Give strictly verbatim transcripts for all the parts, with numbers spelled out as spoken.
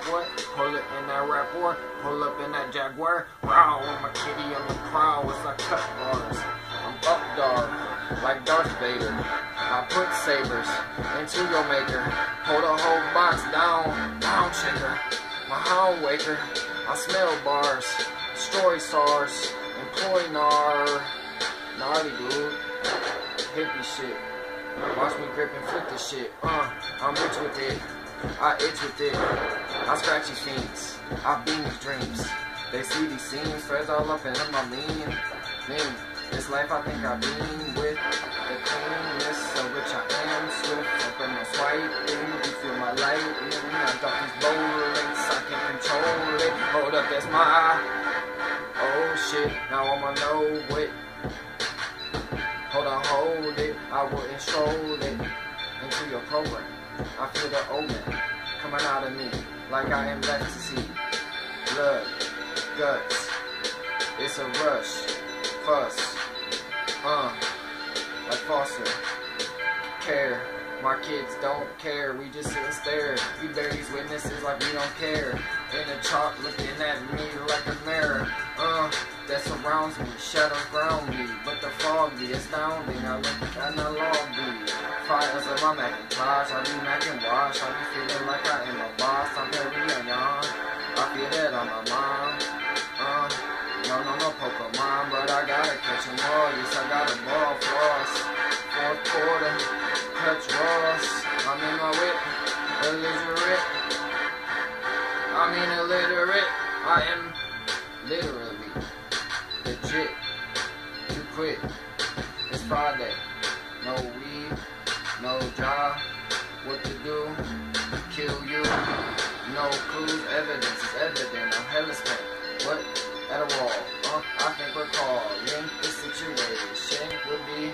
boy. Pull it in that rap boy. Pull up in that Jaguar. Wow, with my kitty on the prowl. It's like cut bars. I'm up dog, like Darth Vader. I put sabers into your maker. Hold a whole box down, down shaker. My hound waker. I smell bars. Story stars. Employee nar. Gnarly dude. Hippie shit. Watch me grip and flip this shit. Uh, I'm rich with it. I itch with it. I scratch these fiends. I beam these dreams. They see these scenes. Threads all up and in my lean. Mean. This life I think I've been with. The cleanness. So rich I am. Swift. Open no swiping. You feel my light. I got these bullets. I can control it. Hold up, that's my. Oh shit. Now I'ma know it. Hold on, hold it, I will enroll it into your program. I feel the omen coming out of me like I am left to see. Blood, guts, it's a rush, fuss, uh, like Foster. Care, my kids don't care, we just sit and stare. We bear these witnesses like we don't care. In the chalk looking at me like a mirror, uh. that surrounds me, shadows ground me, but the fog be astounding. I look at the lobby, fires of my Macintosh. I be Mac and wash, I be feeling like I am a boss. I'm heavy and young, I feel that on my mind. Uh, no, no, no Pokemon, but I gotta catch 'em all. Yes, I gotta ball floss. Fourth quarter, clutch Ross. I'm in my whip, illiterate. I mean illiterate. I am literally legit to quit. It's Friday. No weed, no job. What to do? Kill you. No clues, evidence is evident. I'm hella spent. What? At a wall. Uh, I think we're calling. This situation would be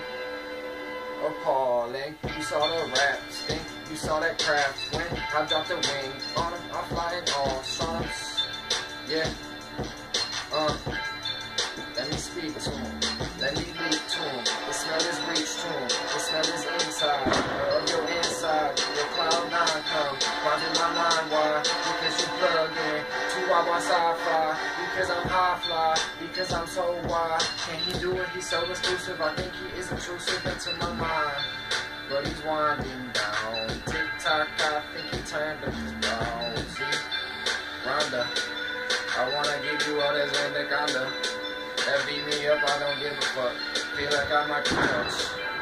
appalling. You saw the rap stink. You saw that craft when I dropped the wing on him. I'm flying all strums. Yeah. Uh. Let me speak to him. Let me leak to him. The smell is reach to him. The smell is inside of your inside. Your cloud nine come. Why did my mind why? Because you plug in. Two hour sci-fi. Because I'm high fly. Because I'm so wide. Can he do it? He's so exclusive. I think he is intrusive into my mind. But he's winding down. Tick tock. I think he turned up his brow. See? Rhonda. I wanna give you all this anaconda. That beat me up, I don't give a fuck. Feel like I might touch.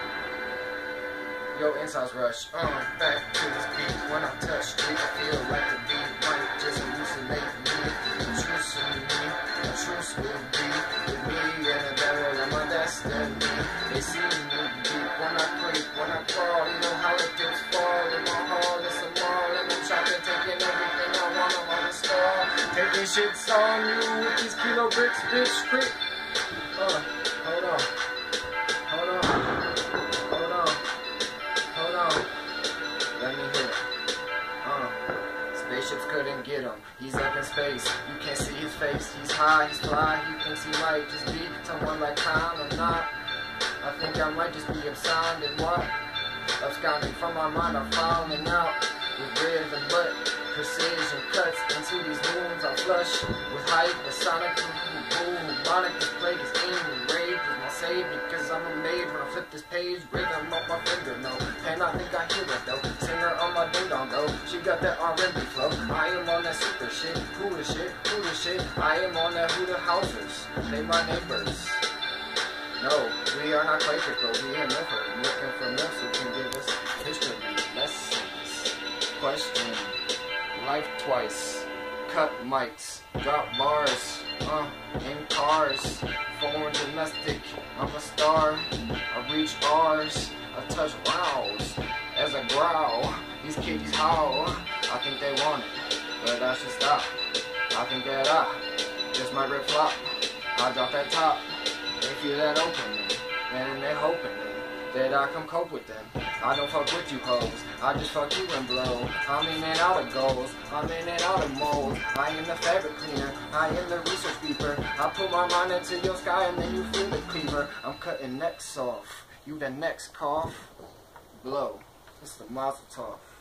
Yo, insides rush. Uh, back to this beat. When I touch it, I feel like the beat might just hallucinate me. The truth in me, the truth will be with me and the devil and my destiny. They see me deep when I creep, when I crawl. You know how it gets fall in my hall. It's a mall and I'm chopping, taking everything I want. I'm on the store. Taking shits on you with these kilo bricks, bitch, quick. Uh, hold on, hold on, hold on, hold on, let me hit it. Uh, spaceships couldn't get him, he's up in space, you can't see his face, he's high, he's fly, he thinks he might just be someone like Khan or not. I think I might just be absconding, what? Absconding from my mind, I'm fouling out with rhythm, but precision cuts into these wounds. I flush with hype, with sonic, boom, monic, this plague is aiming, rage is my savior, cause I'm a maid when I flip this page, rhythm on my finger, no, and I think I hear it though, singer on my ding dong though, she got that R and B flow, I am on that super shit, cool as shit, cool as shit, I am on that Huda Housers, they my neighbors. No, we are not Quaker, but we are never looking for milk who can give us history lessons. Question. Life twice. Cut mics. Drop bars. Uh, in cars. Foreign domestic. I'm a star. I reach R's. I touch wows. As I growl. These kitties howl. I think they want it, but I should stop. I think that I just might rip flop. I drop that top. They feel that opening, and they're hoping that I come cope with them. I don't fuck with you hoes, I just fuck you and blow. I'm in and out of goals, I'm in and out of molds. I am the fabric cleaner, I am the research keeper. I put my mind into your sky and then you feel the cleaver. I'm cutting necks off, you the next cough. Blow, it's the Mazel Tov.